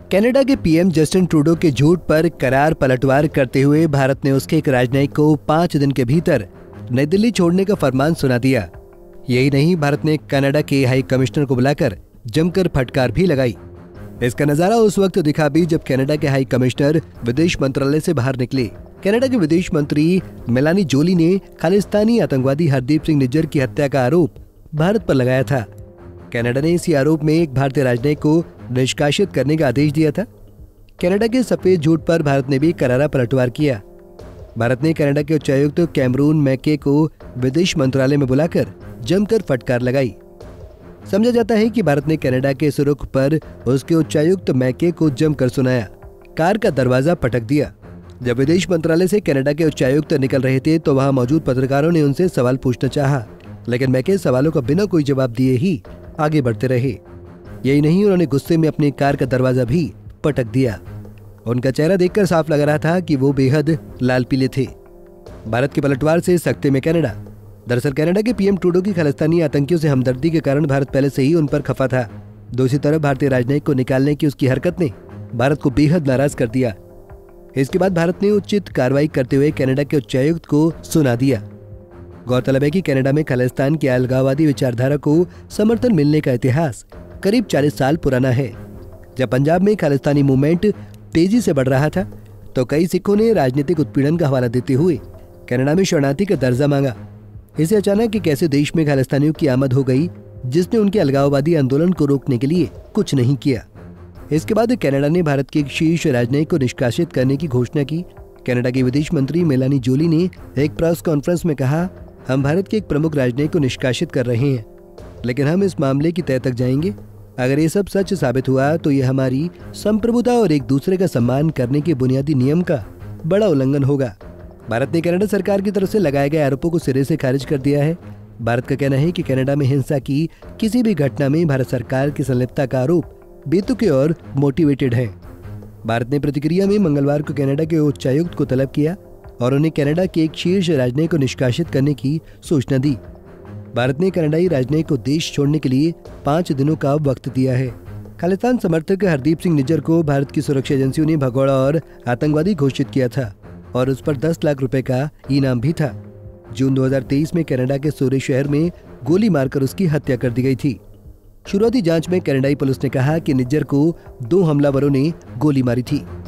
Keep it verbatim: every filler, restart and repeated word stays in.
Canada के PM Justin Trudeau के झूठ पर करार पलटवार करते हुए भारत ने उसके एक राजनयिक को पाँच दिन के भीतर नई दिल्ली छोड़ने का फरमान सुना दिया। यही नहीं, भारत ने कनाडा के हाई कमिश्नर को बुलाकर जमकर फटकार भी लगाई। इसका नजारा उस वक्त दिखा भी जब कनाडा के हाई कमिश्नर विदेश मंत्रालय से बाहर निकले। कनाडा के विदेश मंत्री मेलानी जोली ने खालिस्तानी आतंकवादी हरदीप सिंह निज्जर की हत्या का आरोप भारत पर लगाया था। कनाडा ने इसी आरोप में एक भारतीय राजनयिक को निष्कासित करने का आदेश दिया था। कनाडा के सफेद झूठ पर भारत ने भी करारा पलटवार किया। भारत ने कनाडा के उच्चायुक्त कैमरून मैके को विदेश मंत्रालय में बुलाकर जमकर फटकार लगाई। समझा जाता है कि भारत ने कनाडा के इस रुख पर उसके उच्चायुक्त मैके को जमकर सुनाया, कार का दरवाजा पटक दिया। जब विदेश मंत्रालय से कनाडा के उच्चायुक्त निकल रहे थे तो वहां मौजूद पत्रकारों ने उनसे सवाल पूछना चाहा, लेकिन मैके सवालों का बिना कोई जवाब दिए ही आगे बढ़ते रहे। यही नहीं, उन्होंने गुस्से में अपनी कार का दरवाजा भी पटक दिया। उनका चेहरा देखकर साफ लग रहा था कि वो बेहद लाल पीले थे। भारत के पलटवार से सख्ते में कनाडा। दरअसल कनाडा के पीएम ट्रूडो की खालिस्तानी आतंकियों से हमदर्दी के कारण भारत पहले से ही उन पर खफा था। दूसरी तरफ भारतीय राजनयिक को निकालने की उसकी हरकत ने भारत को बेहद नाराज कर दिया। इसके बाद भारत ने उचित कार्रवाई करते हुए कनाडा के उच्चायुक्त को सुना दिया। गौरतलब है कि कनाडा में खालिस्तान की अलगाववादी विचारधारा को समर्थन मिलने का इतिहास करीब चालीस साल पुराना है। जब पंजाब में खालिस्तानी मूवमेंट तेजी से बढ़ रहा था तो कई सिखों ने राजनीतिक उत्पीड़न का हवाला देते हुए कनाडा में शरणार्थी का दर्जा मांगा। इसे अचानक एक ऐसे देश में खालिस्तानियों की आमद हो गई जिसने उनके अलगाववादी आंदोलन को रोकने के लिए कुछ नहीं किया। इसके बाद कनाडा ने भारत के एक शीर्ष राजनयिक को निष्कासित करने की घोषणा की। कनाडा की विदेश मंत्री मेलानी जोली ने एक प्रेस कॉन्फ्रेंस में कहा, हम भारत के एक प्रमुख राजनयिक को निष्कासित कर रहे हैं, लेकिन हम इस मामले की तह तक जाएंगे। अगर ये सब सच साबित हुआ तो ये हमारी संप्रभुता और एक दूसरे का सम्मान करने के बुनियादी नियम का बड़ा उल्लंघन होगा। भारत ने कनाडा सरकार की तरफ से लगाए गए आरोपों को सिरे से खारिज कर दिया है। भारत का कहना है कि कनाडा में हिंसा की किसी भी घटना में भारत सरकार की संलिप्तता का आरोप बेतुके और मोटिवेटेड है। भारत ने प्रतिक्रिया में मंगलवार को कनाडा के उच्चायुक्त को तलब किया और उन्हें कनाडा के एक शीर्ष राजनयिक को निष्कासित करने की सूचना दी। भारत ने कनाडाई राजनयिक को देश छोड़ने के लिए पाँच दिनों का वक्त दिया है। खालिस्तान समर्थक हरदीप सिंह निज्जर को भारत की सुरक्षा एजेंसियों ने भगोड़ा और आतंकवादी घोषित किया था और उस पर दस लाख रुपए का इनाम भी था। जून दो हज़ार तेईस में कनाडा के सूरे शहर में गोली मारकर उसकी हत्या कर दी गई थी। शुरुआती जांच में कनाडाई पुलिस ने कहा कि निज्जर को दो हमलावरों ने गोली मारी थी।